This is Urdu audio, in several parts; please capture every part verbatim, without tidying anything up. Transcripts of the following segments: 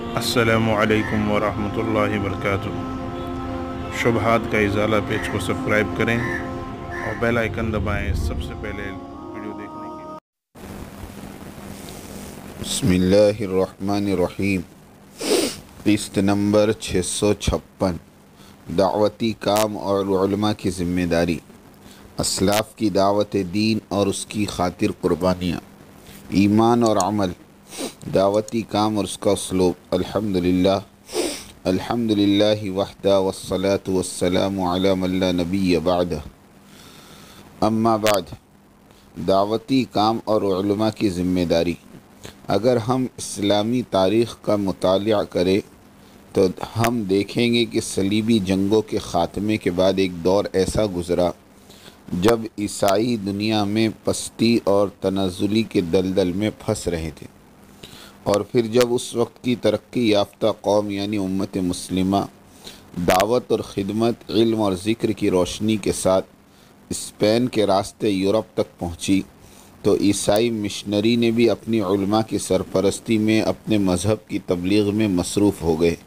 السلام علیکم ورحمۃ اللہ وبرکاتہ۔ شبہات کا ازالہ پیج کو سبسکرائب کریں اور بیل آئیکن دبائیں سب سے پہلے ویڈیو دیکھنے کے لیے۔ بسم اللہ الرحمن الرحیم۔ قسط نمبر چھ سو چھپن، دعوتی کام اور علماء کی ذمہ داری، اسلاف کی دعوت دین اور اس کی خاطر قربانیاں، ایمان اور عمل، دعوتی کام اور اس کا اسلوب۔ الحمدللہ الحمدللہ وحدہ والصلاة والسلام علی من لا نبی بعدہ۔ اما بعد، دعوتی کام اور علماء کی ذمہ داری۔ اگر ہم اسلامی تاریخ کا مطالعہ کریں تو ہم دیکھیں گے کہ صلیبی جنگوں کے خاتمے کے بعد ایک دور ایسا گزرا جب عیسائی دنیا میں پستی اور تنزلی کے دلدل میں پھنس رہے تھے، اور پھر جب اس وقت کی ترقی یافتہ قوم یعنی امت مسلمہ دعوت اور خدمت، علم اور ذکر کی روشنی کے ساتھ اسپین کے راستے یورپ تک پہنچی، تو عیسائی مشنری نے بھی اپنی علماء کی سرپرستی میں اپنے مذہب کی تبلیغ میں مصروف ہو گئے۔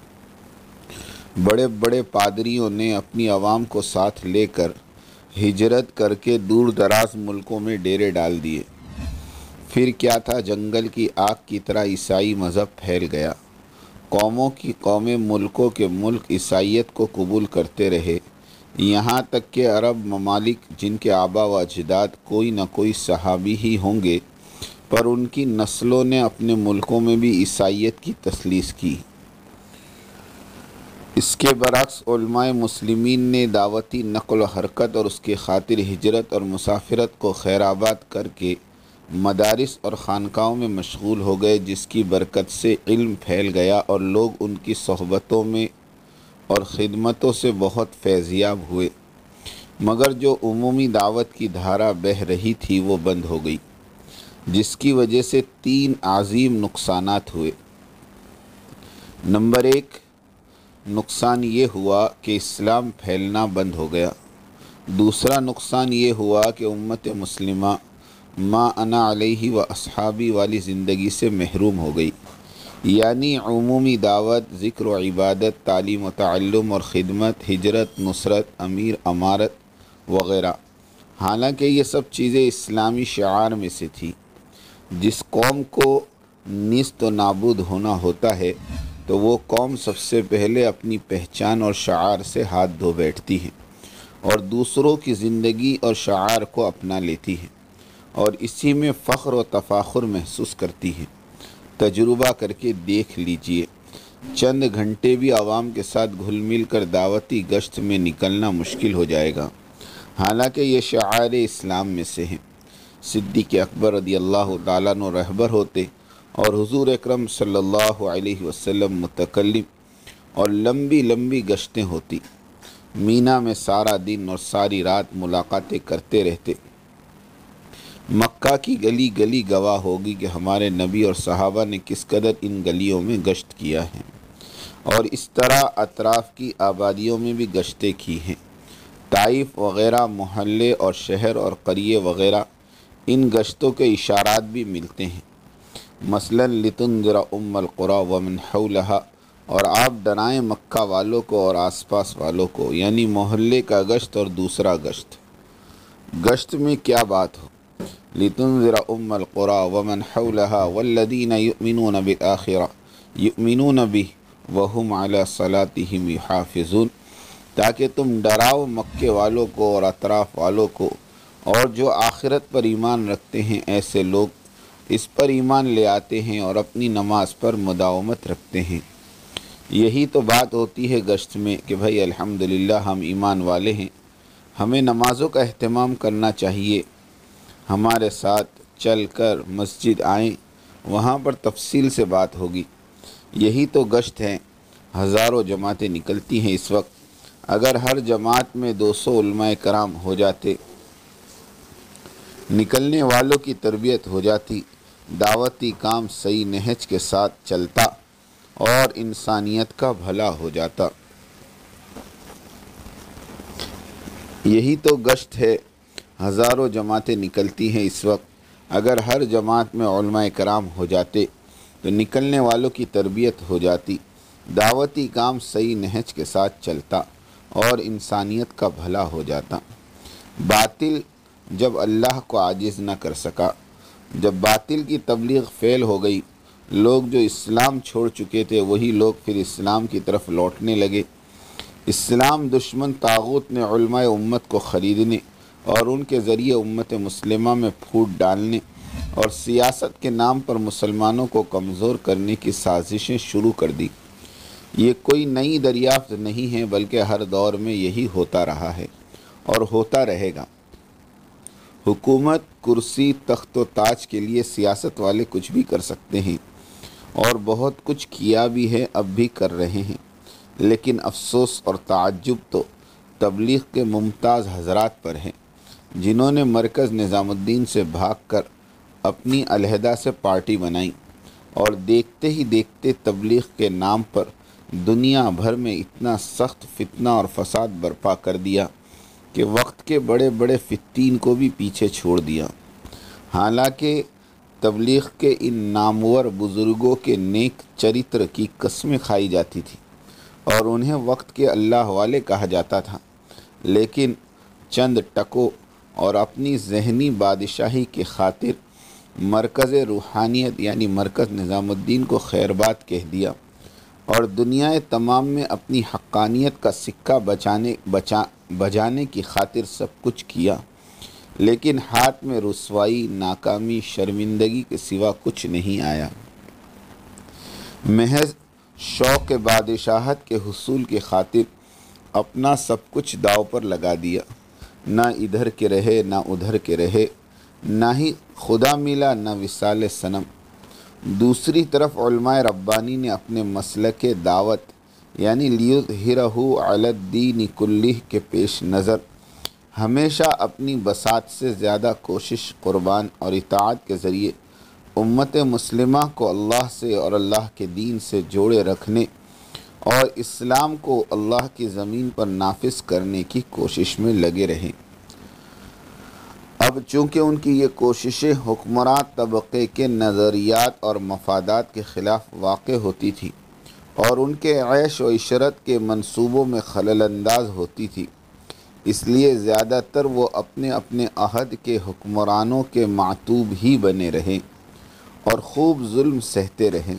بڑے بڑے پادریوں نے اپنی عوام کو ساتھ لے کر ہجرت کر کے دور دراز ملکوں میں ڈیرے ڈال دیے۔ پھر کیا تھا، جنگل کی آگ کی طرح عیسائی مذہب پھیل گیا۔ قوموں کی قومیں، ملکوں کے ملک عیسائیت کو قبول کرتے رہے، یہاں تک کہ عرب ممالک جن کے آبا و اجداد کوئی نہ کوئی صحابی ہی ہوں گے، پر ان کی نسلوں نے اپنے ملکوں میں بھی عیسائیت کی تثلیث کی۔ اس کے برعکس علماء مسلمین نے دعوتی نقل و حرکت اور اس کی خاطر ہجرت اور مسافرت کو خیرآباد کر کے مدارس اور خانقاہوں میں مشغول ہو گئے، جس کی برکت سے علم پھیل گیا اور لوگ ان کی صحبتوں میں اور خدمتوں سے بہت فیضیاب ہوئے، مگر جو عمومی دعوت کی دھارا بہہ رہی تھی وہ بند ہو گئی، جس کی وجہ سے تین عظیم نقصانات ہوئے۔ نمبر ایک، نقصان یہ ہوا کہ اسلام پھیلنا بند ہو گیا۔ دوسرا نقصان یہ ہوا کہ امت مسلمہ ما انا علیہ و اصحابی والی زندگی سے محروم ہو گئی، یعنی عمومی دعوت، ذکر و عبادت، تعلیم و تعلم اور خدمت، ہجرت، نصرت، امیر امارت وغیرہ۔ حالانکہ یہ سب چیزیں اسلامی شعار میں سے تھی۔ جس قوم کو نیست و نابود ہونا ہوتا ہے تو وہ قوم سب سے پہلے اپنی پہچان اور شعار سے ہاتھ دھو بیٹھتی ہے اور دوسروں کی زندگی اور شعار کو اپنا لیتی ہے اور اسی میں فخر و تفاخر محسوس کرتی ہے۔ تجربہ کر کے دیکھ لیجئے، چند گھنٹے بھی عوام کے ساتھ گھل مل کر دعوتی گشت میں نکلنا مشکل ہو جائے گا، حالانکہ یہ شعائر اسلام میں سے ہیں۔ صدیق اکبر رضی اللہ تعالیٰ عنہ رہبر ہوتے اور حضور اکرم صلی اللہ علیہ وسلم متکلم، اور لمبی لمبی گشتیں ہوتی، مینا میں سارا دن اور ساری رات ملاقاتیں کرتے رہتے۔ مکہ کی گلی گلی گواہ ہوگی کہ ہمارے نبی اور صحابہ نے کس قدر ان گلیوں میں گشت کیا ہے، اور اس طرح اطراف کی آبادیوں میں بھی گشتیں کی ہیں۔ طائف وغیرہ محلے اور شہر اور قریے وغیرہ، ان گشتوں کے اشارات بھی ملتے ہیں۔ مثلاً لتنذر ام القری ومن حولہا، اور آپ ڈرائیں مکہ والوں کو اور آس پاس والوں کو، یعنی محلے کا گشت اور دوسرا گشت۔ گشت میں کیا بات ہو، لتنذر ام القری ومن حولہا والذین یؤمنون بالآخرہ یؤمنون بہ وہم علی صلاتہم یحافظون، تاکہ تم ڈراؤ مکے والوں کو اور اطراف والوں کو، اور جو آخرت پر ایمان رکھتے ہیں ایسے لوگ اس پر ایمان لے آتے ہیں اور اپنی نماز پر مداومت رکھتے ہیں۔ یہی تو بات ہوتی ہے گشت میں کہ بھائی الحمدللہ ہم ایمان والے ہیں، ہمیں نمازوں کا اہتمام کرنا چاہیے، ہمارے ساتھ چل کر مسجد آئیں، وہاں پر تفصیل سے بات ہوگی۔ یہی تو گشت ہے۔ ہزاروں جماعتیں نکلتی ہیں اس وقت، اگر ہر جماعت میں دو سو علماء کرام ہو جاتے، نکلنے والوں کی تربیت ہو جاتی، دعوتی کام صحیح نہج کے ساتھ چلتا اور انسانیت کا بھلا ہو جاتا۔ یہی تو گشت ہے۔ ہزاروں جماعتیں نکلتی ہیں اس وقت، اگر ہر جماعت میں علماء کرام ہو جاتے تو نکلنے والوں کی تربیت ہو جاتی، دعوتی کام صحیح نہج کے ساتھ چلتا اور انسانیت کا بھلا ہو جاتا۔ باطل جب اللہ کو عاجز نہ کر سکا، جب باطل کی تبلیغ فیل ہو گئی، لوگ جو اسلام چھوڑ چکے تھے وہی لوگ پھر اسلام کی طرف لوٹنے لگے، اسلام دشمن طاغوت نے علماء امت کو خریدنے اور ان کے ذریعے امت مسلمہ میں پھوٹ ڈالنے اور سیاست کے نام پر مسلمانوں کو کمزور کرنے کی سازشیں شروع کر دی۔ یہ کوئی نئی دریافت نہیں ہے، بلکہ ہر دور میں یہی ہوتا رہا ہے اور ہوتا رہے گا۔ حکومت، کرسی، تخت و تاج کے لیے سیاست والے کچھ بھی کر سکتے ہیں اور بہت کچھ کیا بھی ہے، اب بھی کر رہے ہیں، لیکن افسوس اور تعجب تو تبلیغ کے ممتاز حضرات پر ہے، جنہوں نے مرکز نظام الدین سے بھاگ کر اپنی علیحدہ سے پارٹی بنائی اور دیکھتے ہی دیکھتے تبلیغ کے نام پر دنیا بھر میں اتنا سخت فتنہ اور فساد برپا کر دیا کہ وقت کے بڑے بڑے فتین کو بھی پیچھے چھوڑ دیا۔ حالانکہ تبلیغ کے ان نامور بزرگوں کے نیک چرتر کی قسمیں کھائی جاتی تھی اور انہیں وقت کے اللہ والے کہا جاتا تھا، لیکن چند ٹکوں اور اپنی ذہنی بادشاہی کی خاطر مرکز روحانیت یعنی مرکز نظام الدین کو خیر بات کہہ دیا اور دنیا تمام میں اپنی حقانیت کا سکہ بچانے بچا بجانے کی خاطر سب کچھ کیا، لیکن ہاتھ میں رسوائی، ناکامی، شرمندگی کے سوا کچھ نہیں آیا۔ محض شوق بادشاہت کے حصول کی خاطر اپنا سب کچھ داؤ پر لگا دیا، نہ ادھر کے رہے نہ ادھر کے رہے، نہ ہی خدا ملا نہ وصال صنم۔ دوسری طرف علماء ربانی نے اپنے مسلک دعوت یعنی لیظہرہ علی الدین کلہ کے پیش نظر ہمیشہ اپنی بساط سے زیادہ کوشش، قربان اور اطاعت کے ذریعے امت مسلمہ کو اللہ سے اور اللہ کے دین سے جوڑے رکھنے اور اسلام کو اللہ کی زمین پر نافذ کرنے کی کوشش میں لگے رہے۔ اب چونکہ ان کی یہ کوششیں حکمراں طبقے کے نظریات اور مفادات کے خلاف واقع ہوتی تھی اور ان کے عیش و عشرت کے منصوبوں میں خلل انداز ہوتی تھی، اس لیے زیادہ تر وہ اپنے اپنے عہد کے حکمرانوں کے معتوب ہی بنے رہے اور خوب ظلم سہتے رہے۔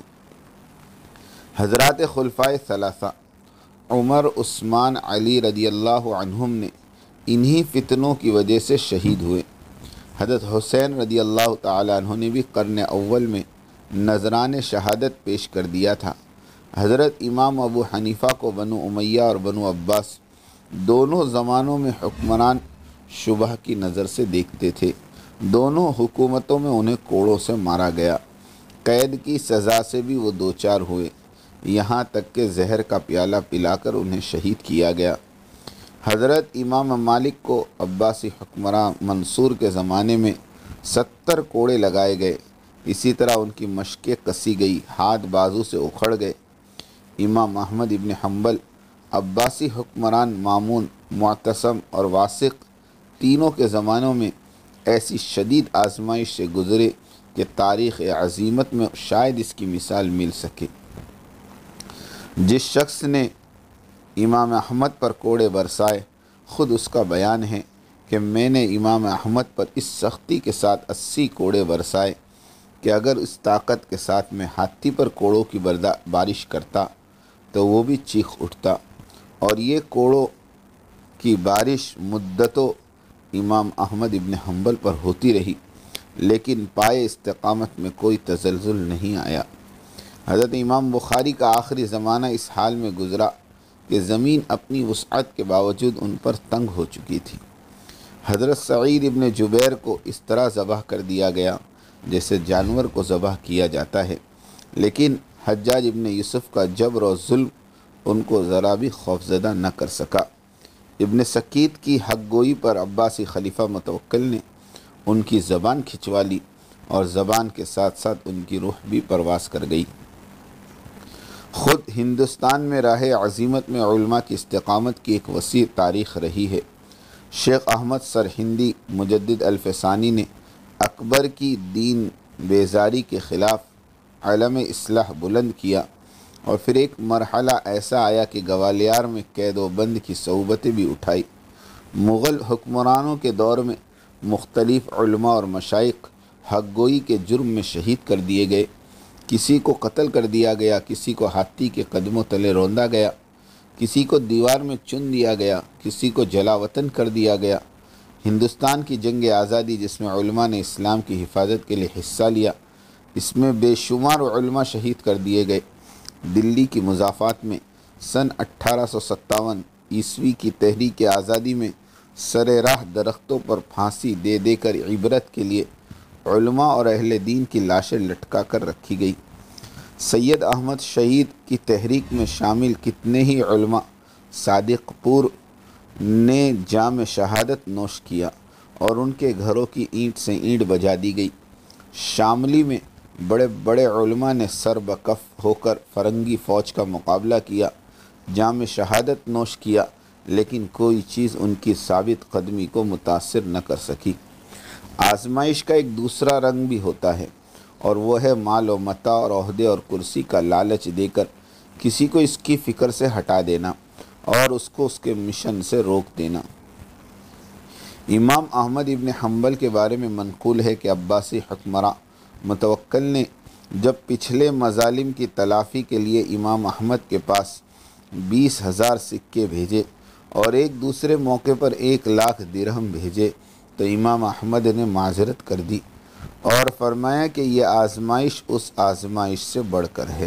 حضرات خلفائے ثلاثہ عمر، عثمان، علی رضی اللہ عنہم نے انہی فتنوں کی وجہ سے شہید ہوئے۔ حضرت حسین رضی اللہ تعالیٰ عنہ نے بھی قرن اول میں نذران شہادت پیش کر دیا تھا۔ حضرت امام ابو حنیفہ کو بنو امیہ اور بنو عباس دونوں زمانوں میں حکمران شبہ کی نظر سے دیکھتے تھے، دونوں حکومتوں میں انہیں کوڑوں سے مارا گیا، قید کی سزا سے بھی وہ دوچار ہوئے، یہاں تک کہ زہر کا پیالہ پلا کر انہیں شہید کیا گیا۔ حضرت امام مالک کو عباسی حکمراں منصور کے زمانے میں ستر کوڑے لگائے گئے، اسی طرح ان کی مشقیں کسی گئی، ہاتھ بازو سے اکھڑ گئے۔ امام احمد ابن حنبل عباسی حکمران مامون، معتصم اور واسق تینوں کے زمانوں میں ایسی شدید آزمائش سے گزرے کہ تاریخ عظیمت میں شاید اس کی مثال مل سکے۔ جس شخص نے امام احمد پر کوڑے برسائے، خود اس کا بیان ہے کہ میں نے امام احمد پر اس سختی کے ساتھ اسی کوڑے برسائے کہ اگر اس طاقت کے ساتھ میں ہاتھی پر کوڑوں کی بارش کرتا تو وہ بھی چیخ اٹھتا، اور یہ کوڑوں کی بارش مدتوں امام احمد ابن حنبل پر ہوتی رہی، لیکن پائے استقامت میں کوئی تزلزل نہیں آیا۔ حضرت امام بخاری کا آخری زمانہ اس حال میں گزرا کہ زمین اپنی وسعت کے باوجود ان پر تنگ ہو چکی تھی۔ حضرت سعید ابن جبیر کو اس طرح ذبح کر دیا گیا جیسے جانور کو ذبح کیا جاتا ہے، لیکن حجاج ابن یوسف کا جبر و ظلم ان کو ذرا بھی خوفزدہ نہ کر سکا۔ ابن سکیت کی حق گوئی پر عباسی خلیفہ متوکل نے ان کی زبان کھنچوا لی اور زبان کے ساتھ ساتھ ان کی روح بھی پرواز کر گئی۔ خود ہندوستان میں راہ عظیمت میں علماء کی استقامت کی ایک وسیع تاریخ رہی ہے۔ شیخ احمد سرہندی مجدد الفسانی نے اکبر کی دین بیزاری کے خلاف علم اصلاح بلند کیا، اور پھر ایک مرحلہ ایسا آیا کہ گوالیار میں قید و بند کی صعوبتیں بھی اٹھائی۔ مغل حکمرانوں کے دور میں مختلف علماء اور مشائخ حق گوئی کے جرم میں شہید کر دیے گئے، کسی کو قتل کر دیا گیا، کسی کو ہاتھی کے قدموں تلے روندا گیا، کسی کو دیوار میں چن دیا گیا، کسی کو جلا وطن کر دیا گیا۔ ہندوستان کی جنگ آزادی جس میں علماء نے اسلام کی حفاظت کے لیے حصہ لیا، اس میں بے شمار علماء شہید کر دیے گئے۔ دلی کی مضافات میں سن اٹھارہ سو ستاون عیسوی کی تحریک آزادی میں سر راہ درختوں پر پھانسی دے دے کر عبرت کے لیے علماء اور اہل دین کی لاشیں لٹکا کر رکھی گئی۔ سید احمد شہید کی تحریک میں شامل کتنے ہی علماء صادق پور نے جام شہادت نوش کیا اور ان کے گھروں کی اینٹ سے اینٹ بجا دی گئی۔ شاملی میں بڑے بڑے علماء نے سر بکف ہو کر فرنگی فوج کا مقابلہ کیا، جام شہادت نوش کیا، لیکن کوئی چیز ان کی ثابت قدمی کو متاثر نہ کر سکی۔ آزمائش کا ایک دوسرا رنگ بھی ہوتا ہے، اور وہ ہے مال و متاع اور عہدے اور کرسی کا لالچ دے کر کسی کو اس کی فکر سے ہٹا دینا اور اس کو اس کے مشن سے روک دینا۔ امام احمد ابن حنبل کے بارے میں منقول ہے کہ عباسی حکمراں متوکل نے جب پچھلے مظالم کی تلافی کے لیے امام احمد کے پاس بیس ہزار سکے بھیجے اور ایک دوسرے موقع پر ایک لاکھ درہم بھیجے تو امام احمد نے معذرت کر دی اور فرمایا کہ یہ آزمائش اس آزمائش سے بڑھ کر ہے،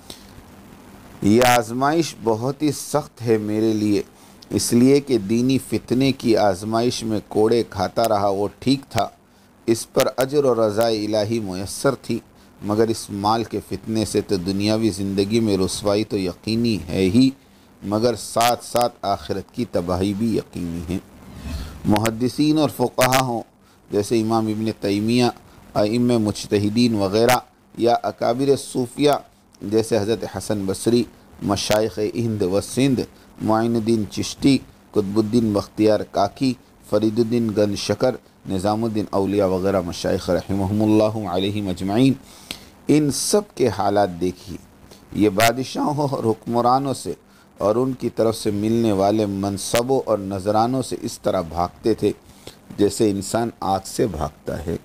یہ آزمائش بہت ہی سخت ہے میرے لیے، اس لیے کہ دینی فتنے کی آزمائش میں کوڑے کھاتا رہا وہ ٹھیک تھا، اس پر اجر و رضا الہی میسر تھی، مگر اس مال کے فتنے سے تو دنیاوی زندگی میں رسوائی تو یقینی ہے ہی، مگر ساتھ ساتھ آخرت کی تباہی بھی یقینی ہے۔ محدثین اور فقہا ہوں جیسے امام ابن تیمیہ، ائمہ مجتہدین وغیرہ، یا اکابر صوفیہ جیسے حضرت حسن بصری، مشائخ ہند و سندھ، معین الدین چشتی، قطب الدین بختیار کاکی، فرید الدین گنج شکر، نظام الدین اولیاء وغیرہ مشائخ رحمہم اللہ علیہم اجمعین، ان سب کے حالات دیکھیے۔ یہ بادشاہوں اور حکمرانوں سے اور ان کی طرف سے ملنے والے منصبوں اور نذرانوں سے اس طرح بھاگتے تھے جیسے انسان آگ سے بھاگتا ہے۔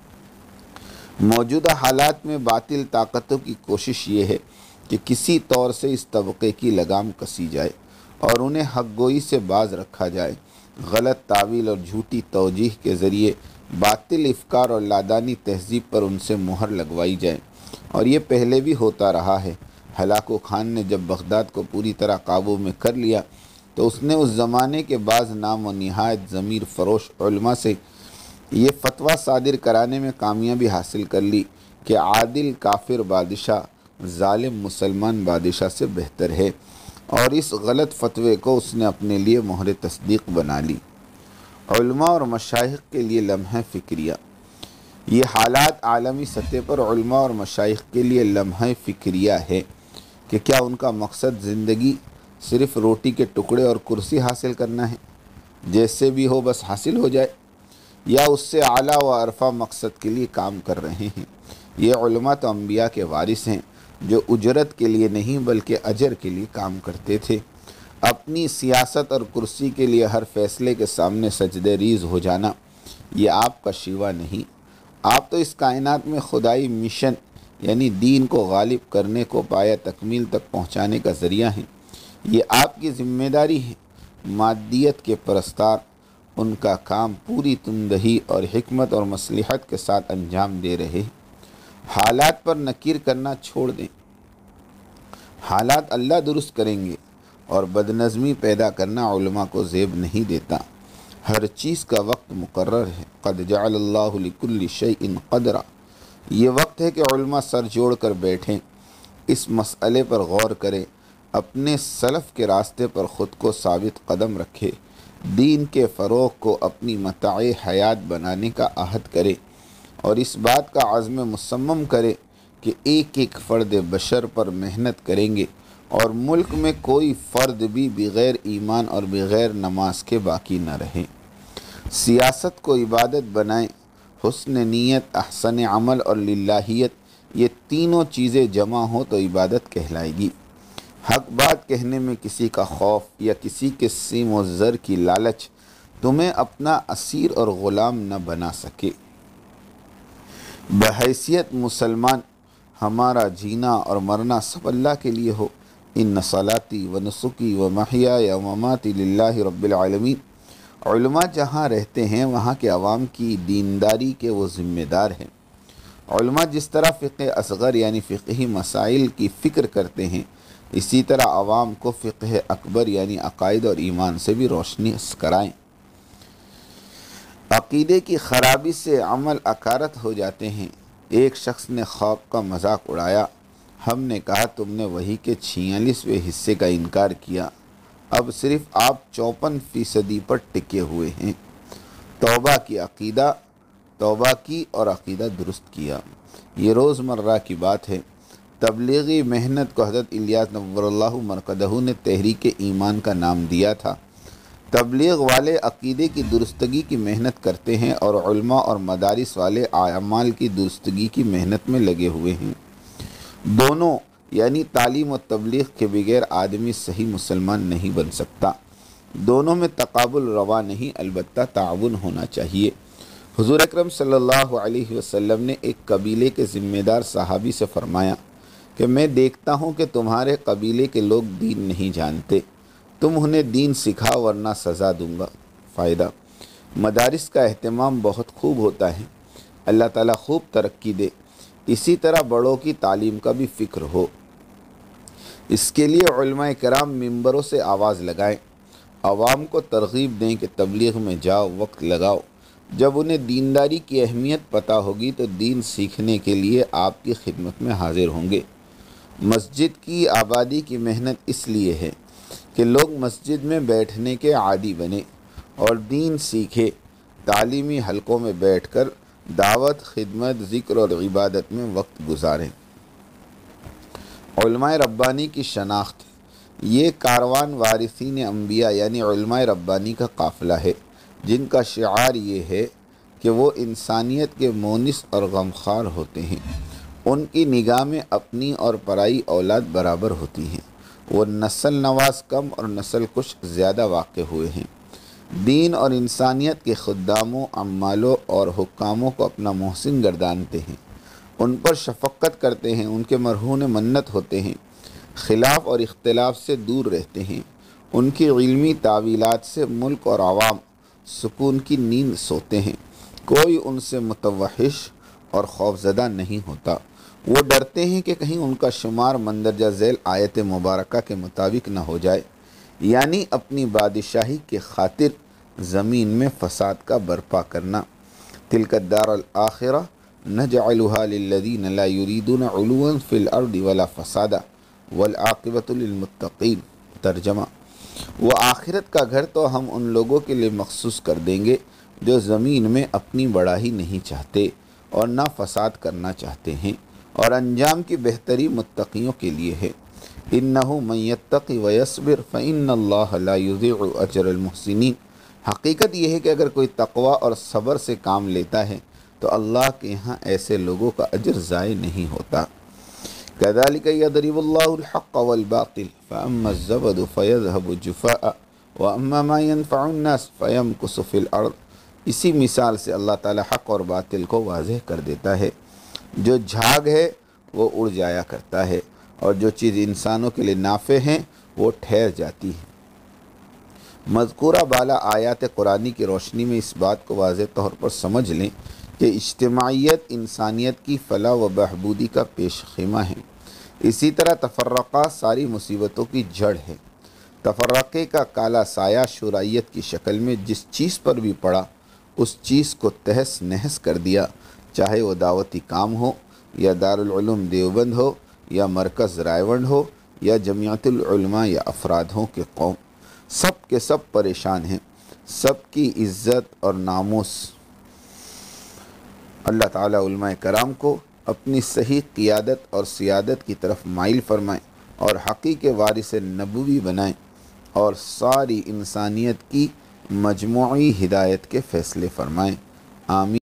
موجودہ حالات میں باطل طاقتوں کی کوشش یہ ہے کہ کسی طور سے اس طبقے کی لگام کسی جائے اور انہیں حق گوئی سے باز رکھا جائے، غلط تعویل اور جھوٹی توجیح کے ذریعے باطل افکار اور لادانی تہذیب پر ان سے مہر لگوائی جائے، اور یہ پہلے بھی ہوتا رہا ہے۔ ہلاکو خان نے جب بغداد کو پوری طرح قابو میں کر لیا تو اس نے اس زمانے کے بعض نام و نہایت ضمیر فروش علماء سے یہ فتویٰ صادر کرانے میں کامیابی حاصل کر لی کہ عادل کافر بادشاہ ظالم مسلمان بادشاہ سے بہتر ہے، اور اس غلط فتوے کو اس نے اپنے لیے مہر تصدیق بنا لی۔ علماء اور مشائخ کے لیے لمحہ فکریہ۔ یہ حالات عالمی سطح پر علماء اور مشائخ کے لیے لمحہ فکریہ ہے کہ کیا ان کا مقصد زندگی صرف روٹی کے ٹکڑے اور کرسی حاصل کرنا ہے، جیسے بھی ہو بس حاصل ہو جائے، یا اس سے اعلیٰ و ارفع مقصد کے لیے کام کر رہے ہیں۔ یہ علماء تو انبیاء کے وارث ہیں جو اجرت کے لیے نہیں بلکہ اجر کے لیے کام کرتے تھے۔ اپنی سیاست اور کرسی کے لیے ہر فیصلے کے سامنے سجدہ ریز ہو جانا یہ آپ کا شیوا نہیں، آپ تو اس کائنات میں خدائی مشن یعنی دین کو غالب کرنے کو پایا تکمیل تک پہنچانے کا ذریعہ ہیں، یہ آپ کی ذمہ داری ہے۔ مادیت کے پرستار ان کا کام پوری تندہی اور حکمت اور مصلحت کے ساتھ انجام دے رہے ہیں۔ حالات پر نکیر کرنا چھوڑ دیں، حالات اللہ درست کریں گے، اور بدنظمی پیدا کرنا علماء کو زیب نہیں دیتا۔ ہر چیز کا وقت مقرر ہے، قد جعل اللہ لکل شیء قدرا۔ یہ وقت ہے کہ علماء سر جوڑ کر بیٹھیں، اس مسئلے پر غور کریں، اپنے سلف کے راستے پر خود کو ثابت قدم رکھے، دین کے فروغ کو اپنی متاع حیات بنانے کا عہد کرے، اور اس بات کا عزم مصمم کرے کہ ایک ایک فرد بشر پر محنت کریں گے اور ملک میں کوئی فرد بھی بغیر ایمان اور بغیر نماز کے باقی نہ رہے۔ سیاست کو عبادت بنائیں، حسن نیت، احسن عمل اور للہیت یہ تینوں چیزیں جمع ہوں تو عبادت کہلائے گی۔ حق بات کہنے میں کسی کا خوف یا کسی کے سیم و زر کی لالچ تمہیں اپنا اسیر اور غلام نہ بنا سکے۔ بحیثیت مسلمان ہمارا جینا اور مرنا سب اللہ کے لیے ہو۔ ان صلاتی و نسکی و محیای و مماتی للہ رب العالمین۔ علماء جہاں رہتے ہیں وہاں کے عوام کی دینداری کے وہ ذمہ دار ہیں۔ علماء جس طرح فقہ اصغر یعنی فقہی مسائل کی فکر کرتے ہیں، اسی طرح عوام کو فقہ اکبر یعنی عقائد اور ایمان سے بھی روشنی کرائیں۔ عقیدے کی خرابی سے عمل اکارت ہو جاتے ہیں۔ ایک شخص نے خواب کا مذاق اڑایا، ہم نے کہا تم نے وحی کے چھیالیسویں حصے کا انکار کیا، اب صرف آپ چوپن فیصدی پر ٹکے ہوئے ہیں۔ توبہ کی عقیدہ توبہ کی اور عقیدہ درست کیا۔ یہ روزمرہ کی بات ہے۔ تبلیغی محنت کو حضرت الیاس نور اللہ مرقدہ نے تحریک ایمان کا نام دیا تھا۔ تبلیغ والے عقیدے کی درستگی کی محنت کرتے ہیں اور علماء اور مدارس والے اعمال کی درستگی کی محنت میں لگے ہوئے ہیں۔ دونوں یعنی تعلیم و تبلیغ کے بغیر آدمی صحیح مسلمان نہیں بن سکتا۔ دونوں میں تقابل روا نہیں، البتہ تعاون ہونا چاہیے۔ حضور اکرم صلی اللہ علیہ وسلم نے ایک قبیلے کے ذمہ دار صحابی سے فرمایا کہ میں دیکھتا ہوں کہ تمہارے قبیلے کے لوگ دین نہیں جانتے، تم انہیں دین سکھاؤ ورنہ سزا دوں گا۔ فائدہ: مدارس کا اہتمام بہت خوب ہوتا ہے، اللہ تعالیٰ خوب ترقی دے۔ اسی طرح بڑوں کی تعلیم کا بھی فکر ہو۔ اس کے لیے علماء کرام ممبروں سے آواز لگائیں، عوام کو ترغیب دیں کہ تبلیغ میں جاؤ، وقت لگاؤ۔ جب انہیں دینداری کی اہمیت پتہ ہوگی تو دین سیکھنے کے لیے آپ کی خدمت میں حاضر ہوں گے۔ مسجد کی آبادی کی محنت اس لیے ہے کہ لوگ مسجد میں بیٹھنے کے عادی بنیں اور دین سیکھے، تعلیمی حلقوں میں بیٹھ کر دعوت، خدمت، ذکر اور عبادت میں وقت گزاریں۔ علماء ربانی کی شناخت: یہ کاروان وارثین انبیاء یعنی علماء ربانی کا قافلہ ہے، جن کا شعار یہ ہے کہ وہ انسانیت کے مونس اور غمخوار ہوتے ہیں۔ ان کی نگاہ میں اپنی اور پرائی اولاد برابر ہوتی ہیں۔ وہ نسل نواز کم اور نسل کش زیادہ واقع ہوئے ہیں۔ دین اور انسانیت کے خداموں، عمالوں اور حکاموں کو اپنا محسن گردانتے ہیں، ان پر شفقت کرتے ہیں، ان کے مرہون منت ہوتے ہیں، خلاف اور اختلاف سے دور رہتے ہیں۔ ان کی علمی تعویلات سے ملک اور عوام سکون کی نیند سوتے ہیں۔ کوئی ان سے متوحش اور خوفزدہ نہیں ہوتا۔ وہ ڈرتے ہیں کہ کہیں ان کا شمار مندرجہ ذیل آیت مبارکہ کے مطابق نہ ہو جائے، یعنی اپنی بادشاہی کے خاطر زمین میں فساد کا برپا کرنا۔ تلک الدار الآخرہ نجعلها للذین لا یریدون علوا فی الارض ولا فسادا والعاقبۃ للمتقین۔ ترجمہ: وہ آخرت کا گھر تو ہم ان لوگوں کے لیے مخصوص کر دیں گے جو زمین میں اپنی بڑائی نہیں چاہتے اور نہ فساد کرنا چاہتے ہیں، اور انجام کی بہتری متقیوں کے لیے ہے۔ انہ من یتق ویصبر فإن اللہ لا یضیع اجر المحسنین۔ حقیقت یہ ہے کہ اگر کوئی تقوی اور صبر سے کام لیتا ہے تو اللہ کے یہاں ایسے لوگوں کا اجر ضائع نہیں ہوتا۔ كذلك يضرب الله الحق والباطل فأما الزبد فيذهب جفاء وأما ما ينفع الناس فيمكث في الأرض۔ اسی مثال سے اللہ تعالی حق اور باطل کو واضح کر دیتا ہے۔ جو جھاگ ہے وہ اڑ جایا کرتا ہے اور جو چیز انسانوں کے لیے نافع ہیں وہ ٹھہر جاتی ہے۔ مذکورہ بالا آیات قرآنی کی روشنی میں اس بات کو واضح طور پر سمجھ لیں کہ اجتماعیت انسانیت کی فلاح و بہبودی کا پیش خیمہ ہے۔ اسی طرح تفرقہ ساری مصیبتوں کی جڑ ہے۔ تفرقے کا کالا سایہ شورائیت کی شکل میں جس چیز پر بھی پڑا اس چیز کو تہس نہس کر دیا، چاہے وہ دعوتی کام ہو یا دارالعلوم دیوبند ہو یا مرکز رائے ہو یا جمعیت العلماء یا افراد ہوں کہ قوم، سب کے سب پریشان ہیں۔ سب کی عزت اور ناموس اللہ تعالیٰ علماء کرام کو اپنی صحیح قیادت اور سیادت کی طرف مائل فرمائیں اور حقیقی وارث نبوی بنائیں اور ساری انسانیت کی مجموعی ہدایت کے فیصلے فرمائیں۔ آمین۔